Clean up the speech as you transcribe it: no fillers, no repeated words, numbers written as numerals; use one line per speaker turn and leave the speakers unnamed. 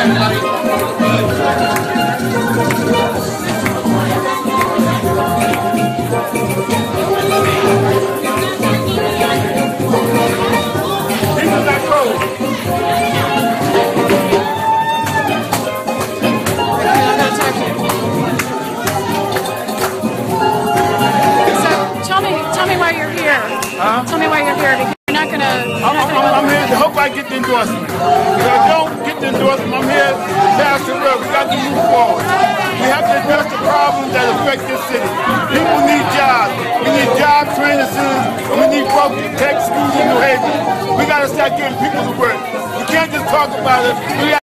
Tell me why you're here. You're not gonna.
I'm here to hope I get the endorsement. If I don't get the endorsement, I'm here to pass the word. We got to move forward. We have to address the problems that affect this city. People need jobs. We need job training centers, and we need broken tech schools in New Haven. We got to start getting people to work. We can't just talk about it.